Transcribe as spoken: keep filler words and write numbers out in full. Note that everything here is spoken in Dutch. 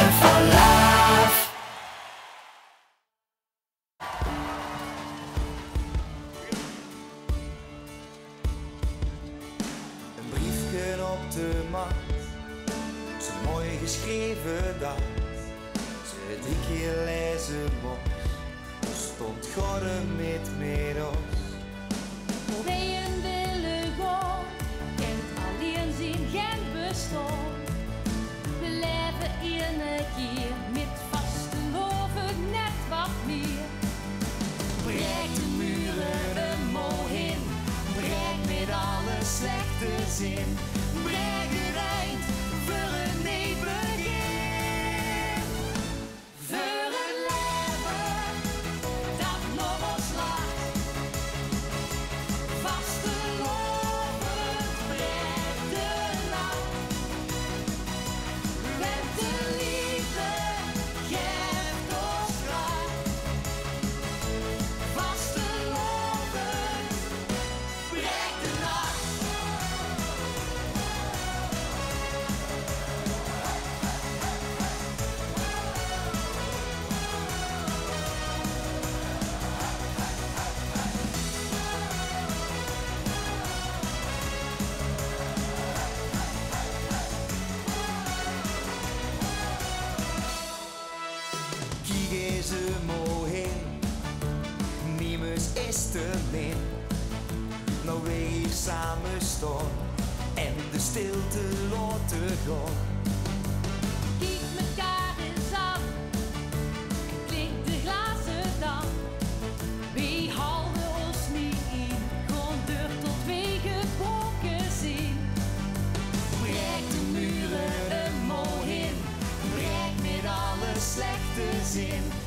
Live for Love. Een briefje op de mat, zo mooi geschreven dat ze drie keer lezen moest, stond Godem met medos. Wij willen gaan, kent alleen zien geen bestaan. We leven een keer met vaste loven net wat meer. Breek de muren omhoog in, breek met alle slechte zin. Breek het eind voor een nieuw begin. Voor een leven dat nog ons lacht. Vaste loven breekt de nacht. Met de liefde geeft ons kracht. Vaste loven breekt de nacht. Kijk eens mooi in, niemand is te min. Nou weer hier samen staan en de stilte laten gaan. Kijk mekaar eens aan, klinkt de glazen dan. Wie houden ons niet in, gewoon deur tot twee gebroken zien. Breek de muren omhoog in, breek met alle slechte zin.